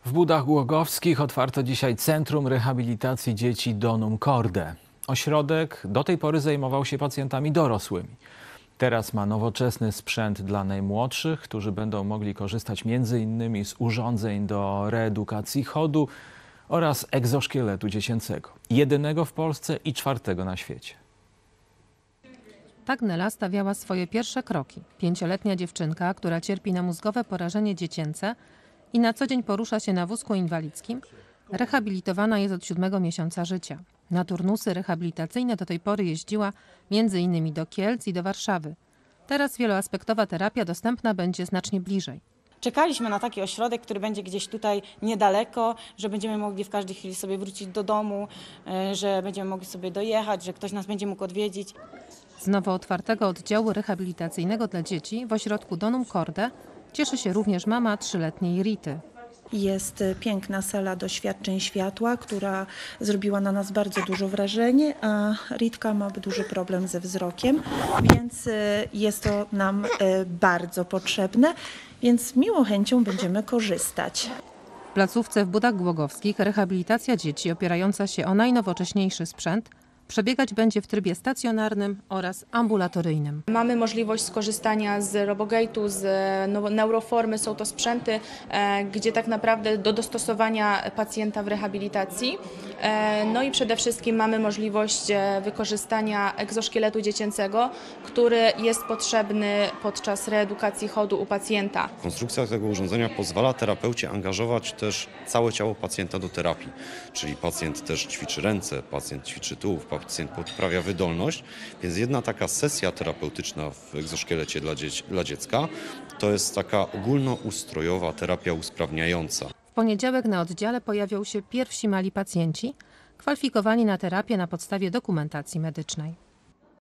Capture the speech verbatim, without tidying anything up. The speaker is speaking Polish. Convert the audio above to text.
W Budach Głogowskich otwarto dzisiaj Centrum Rehabilitacji Dzieci Donum Corde. Ośrodek do tej pory zajmował się pacjentami dorosłymi. Teraz ma nowoczesny sprzęt dla najmłodszych, którzy będą mogli korzystać między innymi z urządzeń do reedukacji chodu oraz egzoszkieletu dziecięcego. Jedynego w Polsce i czwartego na świecie. Tak Nela stawiała swoje pierwsze kroki. Pięcioletnia dziewczynka, która cierpi na mózgowe porażenie dziecięce i na co dzień porusza się na wózku inwalidzkim, rehabilitowana jest od siódmego miesiąca życia. Na turnusy rehabilitacyjne do tej pory jeździła między innymi do Kielc i do Warszawy. Teraz wieloaspektowa terapia dostępna będzie znacznie bliżej. Czekaliśmy na taki ośrodek, który będzie gdzieś tutaj niedaleko, że będziemy mogli w każdej chwili sobie wrócić do domu, że będziemy mogli sobie dojechać, że ktoś nas będzie mógł odwiedzić. Z nowo otwartego oddziału rehabilitacyjnego dla dzieci w ośrodku Donum Corde cieszy się również mama trzyletniej Rity. Jest piękna sala doświadczeń światła, która zrobiła na nas bardzo duże wrażenie, a Ritka ma duży problem ze wzrokiem, więc jest to nam bardzo potrzebne, więc miłą chęcią będziemy korzystać. W placówce w Budach Głogowskich rehabilitacja dzieci opierająca się o najnowocześniejszy sprzęt przebiegać będzie w trybie stacjonarnym oraz ambulatoryjnym. Mamy możliwość skorzystania z RoboGate'u, z Neuroformy. Są to sprzęty, gdzie tak naprawdę do dostosowania pacjenta w rehabilitacji. No i przede wszystkim mamy możliwość wykorzystania egzoszkieletu dziecięcego, który jest potrzebny podczas reedukacji chodu u pacjenta. Konstrukcja tego urządzenia pozwala terapeucie angażować też całe ciało pacjenta do terapii, czyli pacjent też ćwiczy ręce, pacjent ćwiczy tułów, pacjent poprawia wydolność, więc jedna taka sesja terapeutyczna w egzoszkielecie dla, dzieci, dla dziecka to jest taka ogólnoustrojowa terapia usprawniająca. W poniedziałek na oddziale pojawią się pierwsi mali pacjenci kwalifikowani na terapię na podstawie dokumentacji medycznej.